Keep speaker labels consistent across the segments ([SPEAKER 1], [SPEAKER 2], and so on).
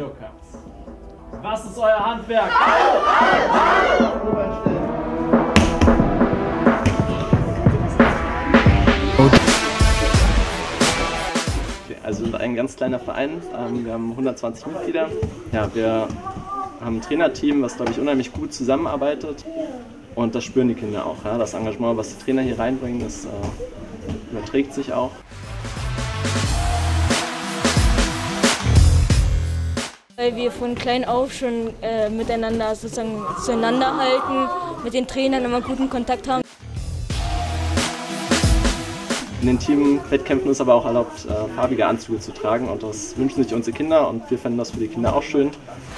[SPEAKER 1] Judokampf. Was ist euer Handwerk?
[SPEAKER 2] Also wir sind ein ganz kleiner Verein, wir haben 120 Mitglieder. Ja, wir haben ein Trainerteam, was, glaube ich, unheimlich gut zusammenarbeitet. Und das spüren die Kinder auch. Ja? Das Engagement, was die Trainer hier reinbringen, das überträgt sich auch.
[SPEAKER 3] Weil wir von klein auf schon miteinander sozusagen zueinander halten, mit den Trainern immer guten Kontakt haben.
[SPEAKER 2] In den Teamwettkämpfen ist aber auch erlaubt, farbige Anzüge zu tragen und das wünschen sich unsere Kinder und wir fänden das für die Kinder auch schön.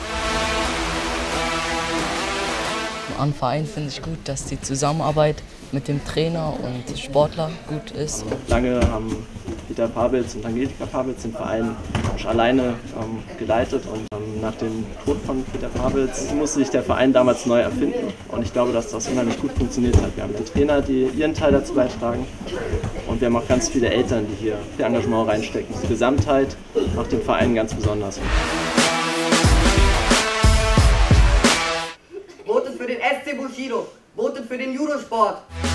[SPEAKER 4] Am Verein finde ich gut, dass die Zusammenarbeit mit dem Trainer und Sportler gut ist.
[SPEAKER 2] Lange haben Peter Pawitz und Angelika Pawitz den Verein alleine geleitet und nach dem Tod von Peter Pawitz musste sich der Verein damals neu erfinden und ich glaube, dass das unheimlich gut funktioniert hat. Wir haben die Trainer, die ihren Teil dazu beitragen und wir haben auch ganz viele Eltern, die hier viel Engagement reinstecken. Die Gesamtheit macht den Verein ganz besonders.
[SPEAKER 5] Votet für den SC Bushido, votet für den Judosport.